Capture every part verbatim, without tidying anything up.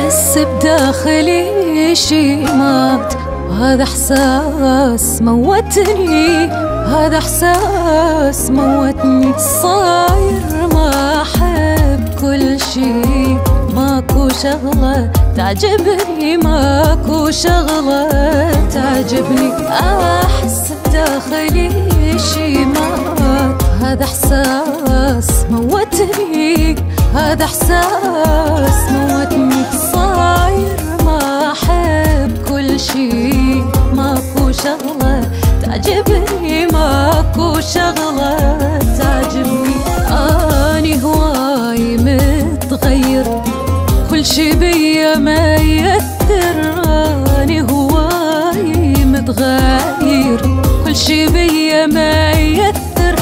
أحس بداخلي شي مات، وهذا إحساس موتني، هذا إحساس موتني. صاير ما أحب كل شي، ماكو شغلة تعجبني، ماكو شغلة تعجبني. أحس بداخلي شي مات، هذا إحساس موتني، هذا إحساس موتني. صاير ما أحب كل شي، ماكو شغلة تعجبني، ماكو شغلة تعجبني. أني هواي متغير، كل شي بيا ما يأثر. أني هواي متغير، كل شي بيا ما يأثر.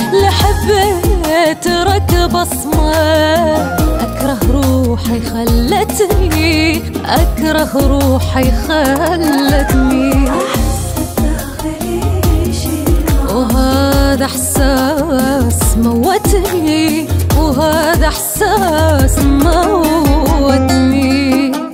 لحبيت ركب بصمة، أكره روحي خلتني، أكره روحي خلتني. وهذا إحساس موتني، وهذا إحساس موتني.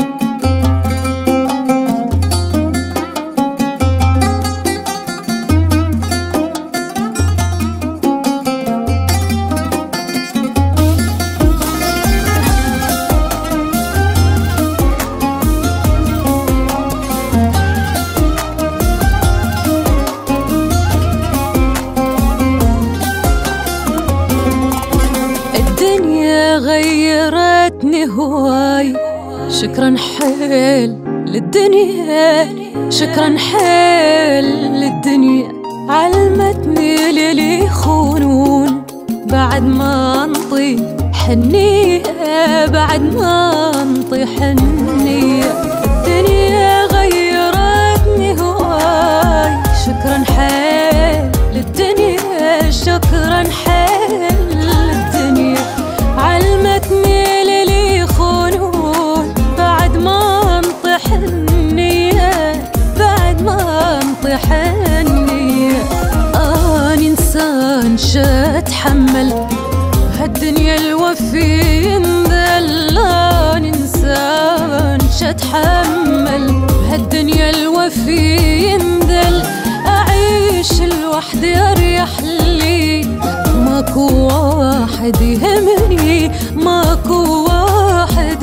غيرتني هواي، شكرا حيل للدنيا، شكرا حيل للدنيا. علمتني للي يخونون بعد ما انطي حنية، بعد ما انطي حنية. الدنيا غيرتني هواي، شكرا حيل للدنيا، شكرا حيل للدنيا. علمتني للي يخونون بعد ما انطي حنية، بعد ما انطي حنية. أني إنسان شتحمل هالدنيا الوفي ينذل، أني إنسان شتحمل هالدنيا الوفي ينذل. أعيش لوحدي أريح لي، ماكو واحد يهمني، ماكو واحد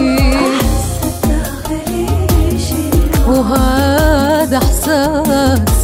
يهمني. وهذا إحساس